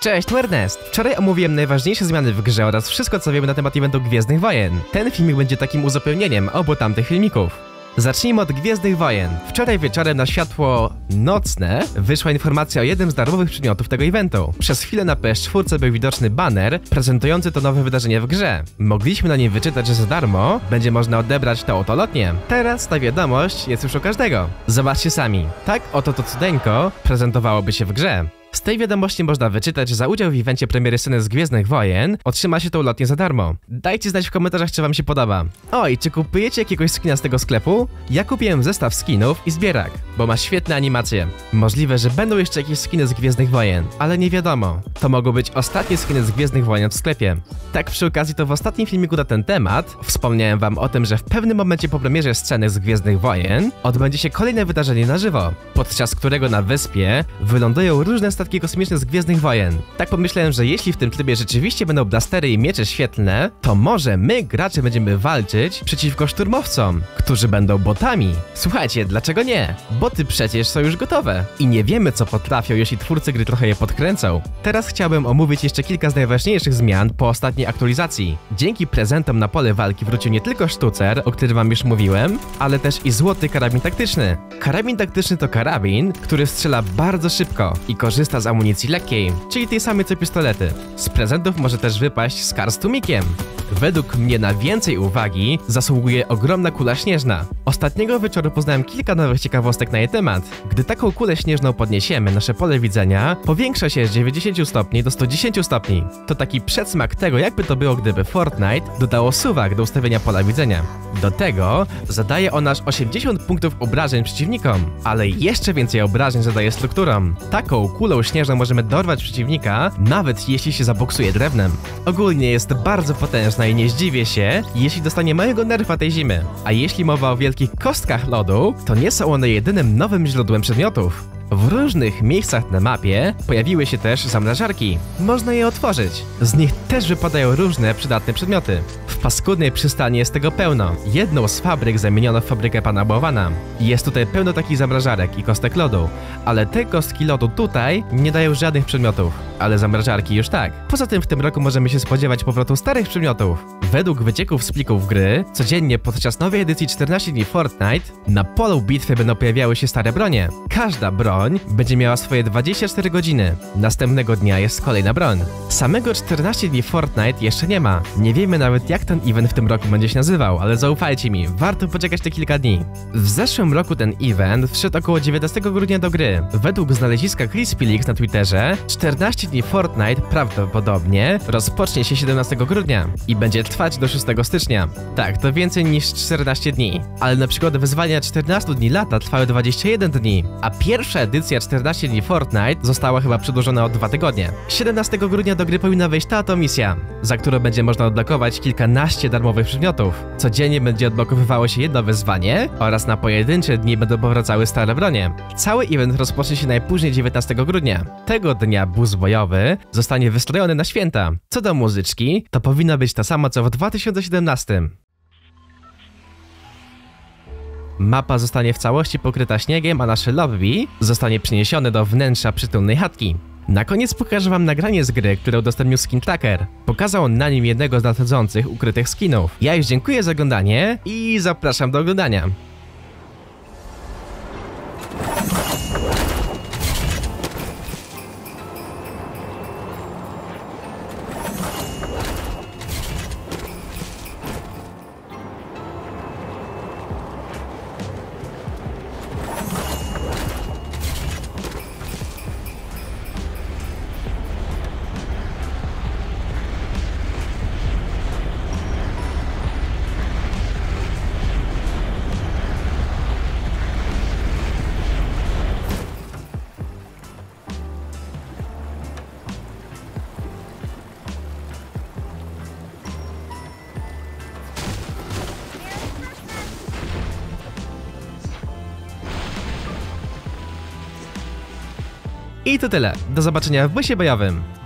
Cześć, tu Ernest! Wczoraj omówiłem najważniejsze zmiany w grze oraz wszystko, co wiemy na temat eventu Gwiezdnych Wojen. Ten filmik będzie takim uzupełnieniem obu tamtych filmików. Zacznijmy od Gwiezdnych Wojen. Wczoraj wieczorem na światło nocne wyszła informacja o jednym z darmowych przedmiotów tego eventu. Przez chwilę na PS4 był widoczny baner prezentujący to nowe wydarzenie w grze. Mogliśmy na nim wyczytać, że za darmo będzie można odebrać to oto lotnię. Teraz ta wiadomość jest już u każdego. Zobaczcie sami. Tak oto to cudeńko prezentowałoby się w grze. Z tej wiadomości można wyczytać, że za udział w evencie premiery sceny z Gwiezdnych Wojen otrzyma się tą lotnię za darmo. Dajcie znać w komentarzach, czy wam się podoba. Oj, czy kupujecie jakiegoś skina z tego sklepu? Ja kupiłem zestaw skinów i zbierak, bo ma świetne animacje. Możliwe, że będą jeszcze jakieś skiny z Gwiezdnych Wojen, ale nie wiadomo. To mogą być ostatnie skiny z Gwiezdnych Wojen w sklepie. Tak przy okazji, to w ostatnim filmiku na ten temat wspomniałem wam o tym, że w pewnym momencie po premierze sceny z Gwiezdnych Wojen odbędzie się kolejne wydarzenie na żywo, podczas którego na wyspie wylądują różne statki kosmiczne z Gwiezdnych Wojen. Tak pomyślałem, że jeśli w tym trybie rzeczywiście będą blastery i miecze świetlne, to może my, gracze, będziemy walczyć przeciwko szturmowcom, którzy będą botami. Słuchajcie, dlaczego nie? Boty przecież są już gotowe i nie wiemy, co potrafią, jeśli twórcy gry trochę je podkręcą. Teraz chciałbym omówić jeszcze kilka z najważniejszych zmian po ostatniej aktualizacji. Dzięki prezentom na pole walki wrócił nie tylko sztucer, o którym wam już mówiłem, ale też i złoty karabin taktyczny. Karabin taktyczny to karabin, który strzela bardzo szybko i korzysta z amunicji lekkiej, czyli tej samej co pistolety. Z prezentów może też wypaść skar z tłumikiem. Według mnie na więcej uwagi zasługuje ogromna kula śnieżna. Ostatniego wieczoru poznałem kilka nowych ciekawostek na jej temat. Gdy taką kulę śnieżną podniesiemy, nasze pole widzenia powiększa się z 90 stopni do 110 stopni. To taki przedsmak tego, jakby to było, gdyby Fortnite dodało suwak do ustawienia pola widzenia. Do tego zadaje on aż 80 punktów obrażeń przeciwnikom, ale jeszcze więcej obrażeń zadaje strukturom. Taką kulą śnieżną możemy dorwać przeciwnika, nawet jeśli się zaboksuje drewnem. Ogólnie jest bardzo potężna i nie zdziwię się, jeśli dostanie małego nerfa tej zimy. A jeśli mowa o wielkich kostkach lodu, to nie są one jedynym nowym źródłem przedmiotów. W różnych miejscach na mapie pojawiły się też zamrażarki. Można je otworzyć. Z nich też wypadają różne przydatne przedmioty. W paskudnej przystani jest tego pełno. Jedną z fabryk zamieniono w fabrykę pana Bałwana. Jest tutaj pełno takich zamrażarek i kostek lodu. Ale te kostki lodu tutaj nie dają żadnych przedmiotów. Ale zamrażarki już tak. Poza tym w tym roku możemy się spodziewać powrotu starych przedmiotów. Według wycieków z plików gry, codziennie podczas nowej edycji 14 dni Fortnite, na polu bitwy będą pojawiały się stare bronie. Każda broń będzie miała swoje 24 godziny. Następnego dnia jest kolejna broń. Samego 14 dni Fortnite jeszcze nie ma. Nie wiemy nawet, jak ten event w tym roku będzie się nazywał, ale zaufajcie mi, warto poczekać te kilka dni. W zeszłym roku ten event wszedł około 19 grudnia do gry. Według znaleziska CrispyLeaks na Twitterze, 14 dni Fortnite prawdopodobnie rozpocznie się 17 grudnia i będzie trwać do 6 stycznia. Tak, to więcej niż 14 dni. Ale na przykład wyzwania 14 dni lata trwały 21 dni, a pierwsza edycja 14 dni Fortnite została chyba przedłużona o 2 tygodnie. 17 grudnia do gry powinna wejść ta oto misja, za którą będzie można odblokować kilkanaście darmowych przedmiotów. Codziennie będzie odblokowywało się jedno wyzwanie oraz na pojedyncze dni będą powracały stare bronie. Cały event rozpocznie się najpóźniej 19 grudnia. Tego dnia bus bojowy zostanie wystrojony na święta. Co do muzyczki, to powinna być ta sama co w 2017. Mapa zostanie w całości pokryta śniegiem, a nasze lobby zostanie przeniesione do wnętrza przytulnej chatki. Na koniec pokażę wam nagranie z gry, które udostępnił Skin Tracker. Pokazał on na nim jednego z nadchodzących ukrytych skinów. Ja już dziękuję za oglądanie i zapraszam do oglądania. I to tyle. Do zobaczenia w busie bojowym.